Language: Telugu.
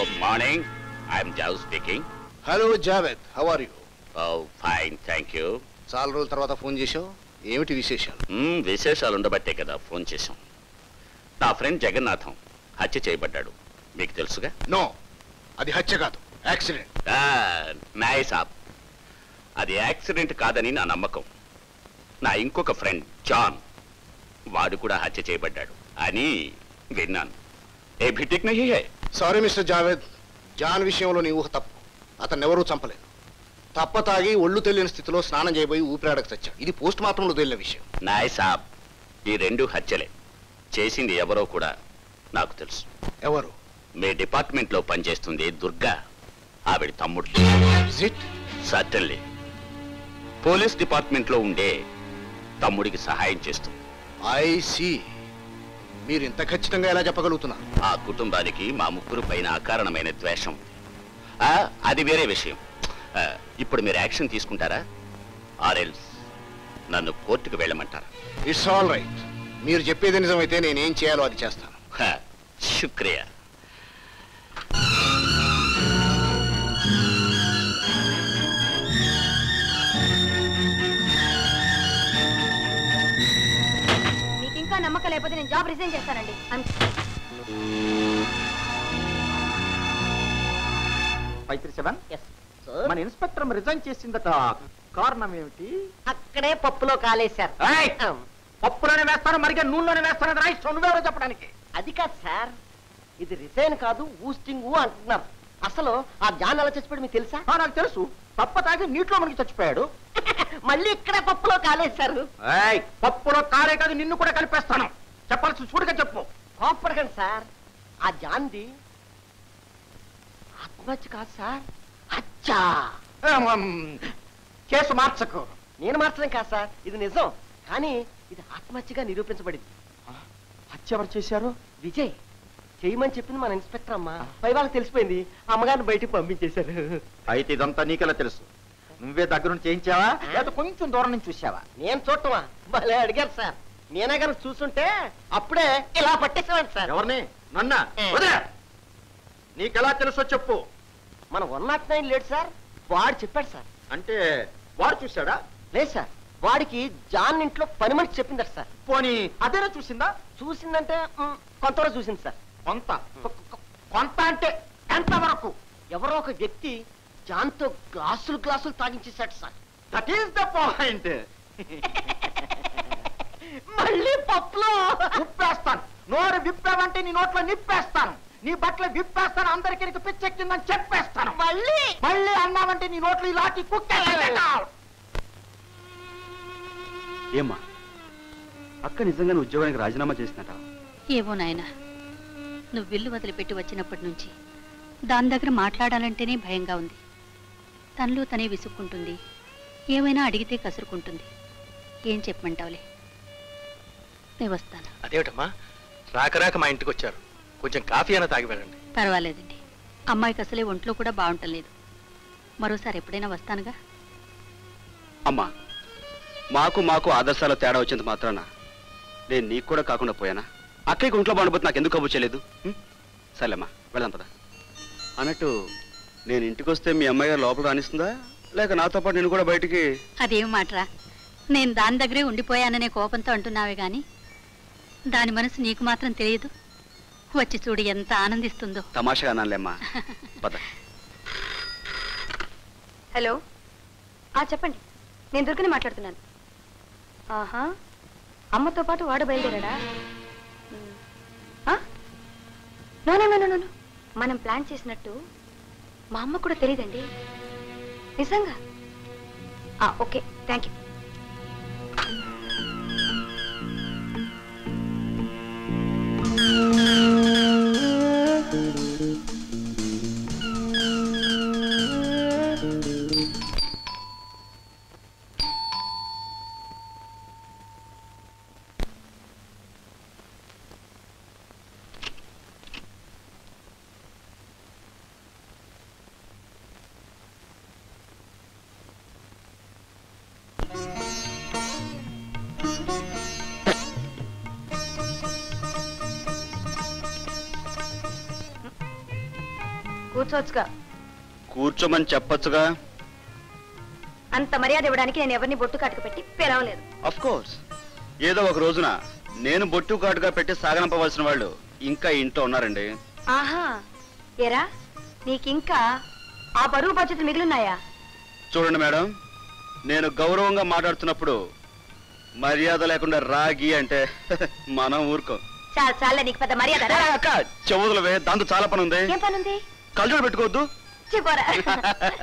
Morning. I'm Jav speaking. Hello Javed, how are you? Fine, thank you. చాలా రోజుల తర్వాత ఫోన్ చేశావు, ఏమిటి విశేషాలు? విశేషాలు ఉండబట్టే కదా ఫోన్ చేశాం. నా ఫ్రెండ్ జగన్నాథం హత్య చేయబడ్డాడు, మీకు తెలుసుగా? నో, అది హత్య కాదు, యాక్సిడెంట్. నైస్ ఆప్. అది యాక్సిడెంట్ కాదని నా నమ్మకం. నా ఇంకొక ఫ్రెండ్ జాన్, వాడు కూడా హత్య చేయబడ్డాడు అని విన్నాను. ఏ భిటిక్ నహీ హై. సారీ మిస్టర్ జావేద్, జాన్ విషయంలో నీ ఊహ తప్పు. అతన్ని ఎవరూ చంపలేదు. తప్ప తాగి ఒళ్ళు తెలియని స్థితిలో స్నానం చేయబోయి ఊపిరాడకు చచ్చాడు. ఇది పోస్ట్ మార్టంలో తేలిన విషయం. నైస్ ఆప్. ఈ రెండు హత్యలే. చేసింది ఎవరో కూడా నాకు తెలుసు. ఎవరు? మీ డిపార్ట్మెంట్ లో పనిచేస్తుంది దుర్గా, ఆవిడ తమ్ముడు. సర్టన్లీ. పోలీస్ డిపార్ట్మెంట్ లో ఉండే తమ్ముడికి సహాయం చేస్తుంది. I see. మీరు ఇంత ఖచ్చితంగా ఎలా చెప్పగలుగుతున్నారు? ఆ కుటుంబానికి మా ముగ్గురు పైన అకారణమైన ద్వేషం. అది వేరే విషయం. ఇప్పుడు మీరు యాక్షన్ తీసుకుంటారా, ఆర్ ఎల్స్ నన్ను కోర్టుకు వెళ్ళమంటారా? It's all right. మీరు చెప్పేది నిజమైతే నేనేం చేయాలో అది చేస్తాను. శుక్రియా. మీకు ఇంకా నమ్మకం లేకపోతే నేను జాబ్ రిజైన్ చేస్తానండి. మన ఇన్స్పెక్టర్ రిజైన్ చేసిందట, కారణం ఏమిటి? అక్కడే పప్పులో కాలేశారు. పప్పులోనే వేస్తాను, మరిగా నూనెలోనే వేస్తాను. నువ్వెవరో చెప్పడానికి. అది కాదు సార్, ఇది రిజైన్ కాదు, ఊస్టింగ్ అంటున్నారు. అసలు ఆ జాన్ ఎలా చచ్చిపోయాడు మీకు తెలుసా? నాకు తెలుసు. తప్ప తాగి నీటిలో మనకి చచ్చిపోయాడు. మళ్ళీ ఇక్కడే పప్పులో కాలేశారు. పప్పులో కాలే కాదు, నిన్ను కూడా కలిపేస్తాను. చెప్పాల్సి చూడగా చెప్పు. కోపడకండి సార్, ఆ జాన్ది ఆత్మహత్య కాదు సార్, హత్య. కేసు మార్చకు. నేను మార్చడం కాదు సార్, ఇది నిజం. కానీ ఇది ఆత్మహత్యగా నిరూపించబడింది. హత్య ఎవరు చేశారు? విజయ్ చేయమని చెప్పింది మన ఇన్స్పెక్టర్ అమ్మ. పై వాళ్ళకి తెలిసిపోయింది, అమ్మగారిని బయటికి పంపించేశారు. అయితే ఇదంతా నీకెలా తెలుసు? నువ్వే దగ్గరుండి చేయించావా లేదా కొంచెం దూరం నుంచి చూసావా? నేను చూడటమా? భలే అడిగారు సార్. నేనే కనుక చూస్తుంటే అప్పుడే ఇలా పట్టేసేవాడు సార్. ఎవరిని? నన్నా? నీకెలా తెలుసో చెప్పు. మన 109 లేడు సార్, వాడు చెప్పాడు సార్. అంటే వాడు చూశాడా? లేదు సార్, వాడికి జాన్ ఇంట్లో పని మనిషి చెప్పిందట సార్. పోనీ అదేనా చూసిందా? చూసిందంటే కొంతవరకు చూసింది సార్. కొంత కొంత అంటే ఎంత వరకు? ఎవరో ఒక వ్యక్తి జాన్తో గ్లాసులు గ్లాసులు తాగించేశాడు sir. That is the point. మళ్ళీ పప్పులో ఉప్పేస్తాను. నోరు విప్పావంటే నీ నోట్లో నిప్పేస్తాను. నీ బట్టలు విప్పేస్తాను. అందరికీ నీకు పిచ్చెక్కిందని చెప్పేస్తాను. మళ్ళీ మళ్ళీ అన్నావంటే నీ నోట్లో ఇలాంటి కుక్క. ఏమ్మా, అక్క నిజంగానే ఉద్యోగానికి రాజీనామా చేసినట? ఏవో నాయనా, నువ్వు విల్లు వదిలిపెట్టి వచ్చినప్పటి నుంచి దాని దగ్గర మాట్లాడాలంటేనే భయంగా ఉంది. తనలో తనే విసుక్కుంటుంది, ఏమైనా అడిగితే కసురుకుంటుంది. ఏం చెప్పమంటావులే, నేను వస్తాను. అదేమిటమ్మా, రాక రాక మా ఇంటికి వచ్చారు, కొంచెం కాఫీ అయినా తాగి వెళ్ళండి. పర్వాలేదండి, అమ్మాయికి అసలే ఒంట్లో కూడా బాగుంటలేదు. మరోసారి ఎప్పుడైనా వస్తానుగా. అమ్మా, మాకు ఆదర్శాల తేడా వచ్చేంత మాత్రాన నేను నీకు కూడా కాకుండా పోయానా? అక్కడికి ఒంట్లో బాగుండిపోతే నాకు ఎందుకు కబుర్ చేయలేదు? సరేమ్మా, వెళ్దాం పద. అన్నట్టు నేను ఇంటికి వస్తే మీ అమ్మాయి గారు లోపల రానిస్తుందా, లేక నాతో పాటు నేను కూడా బయటికి? అదేం మాట్రా, నేను దాని దగ్గరే ఉండిపోయాననే కోపంతో అంటున్నావే గాని దాని మనసు నీకు మాత్రం తెలియదు. వచ్చి చూడు ఎంత ఆనందిస్తుందో. తమాషగా అనాలేమ్మా, పద. హలో, చెప్పండి, నేను దుర్గని మాట్లాడుతున్నాను. ఆహా, అమ్మతో పాటు వాడు బయలుదేరాడా? నో నో నో నో, మనం ప్లాన్ చేసినట్టు మా అమ్మ కూడా తెలియదండి. నిజంగా? Okay, thank you. కూర్చోవచ్చుగా. కూర్చోమని చెప్పొచ్చుగా. అంత మర్యాద ఇవ్వడానికి నేను ఎవరిని బొట్టు కాటుకు పెట్టి పిలవలేదు. అఫ్ కోర్స్, ఏదో ఒక రోజున నేను బొట్టు కాటుగా పెట్టి సాగనంపవలసిన వాళ్ళు ఇంకా ఇంట్లో ఉన్నారండి. ఆహా, ఏరా నీకింకా ఆ బరువు బాధ్యతలు మిగిలిన్నాయా? చూడండి మేడం, నేను గౌరవంగా మాట్లాడుతున్నప్పుడు మర్యాద లేకుండా రాగి అంటే మనం ఊరుకో. చాలా చాలా నీకు పెద్ద మర్యాద. అక్క చెవుదులవే, దాంతో చాలా పని ఉంది. ఏం పనుంది? కళ్ళజోడు పెట్టుకోవద్దు. చెప్పరా